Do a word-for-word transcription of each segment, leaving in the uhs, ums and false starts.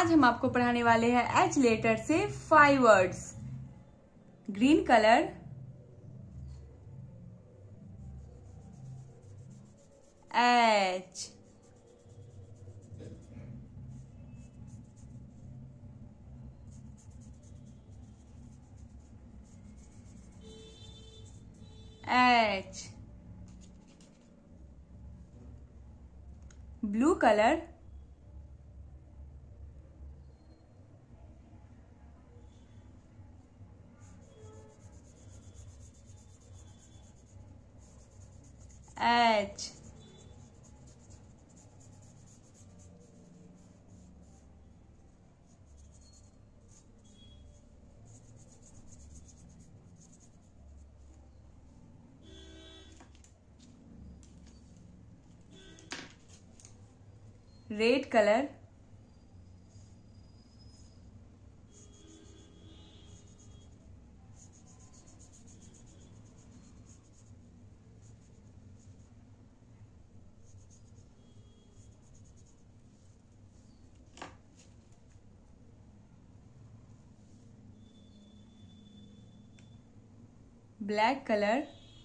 आज हम आपको पढ़ाने वाले हैं एच लेटर से five words. Green colour, H, H. Blue colour, H. Red colour, black colour,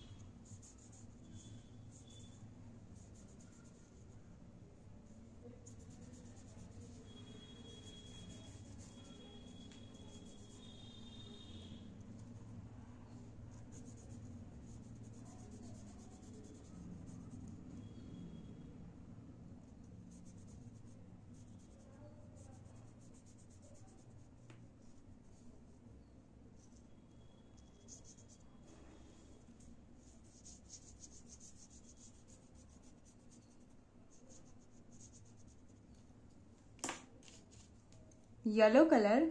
yellow colour,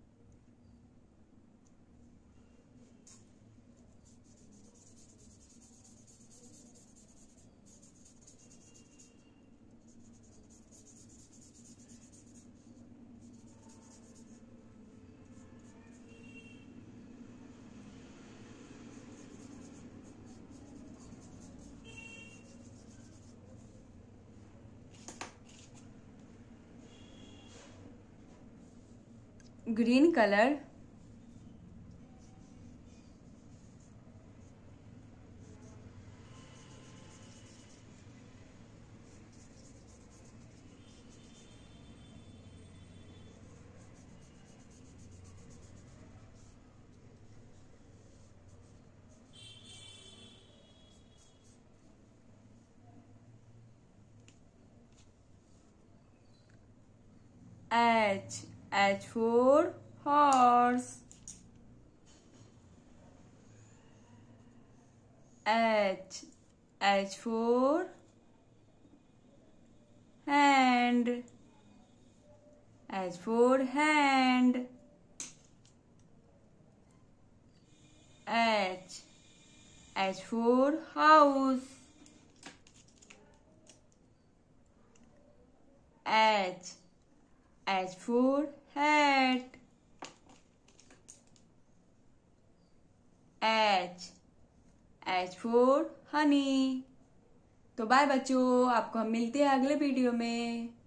green colour, H, H for horse, H, H for hand, H for hand, H, H for house, H, H for hat, H, H for honey। तो bye बच्चों, आपको हम मिलते हैं अगले video में।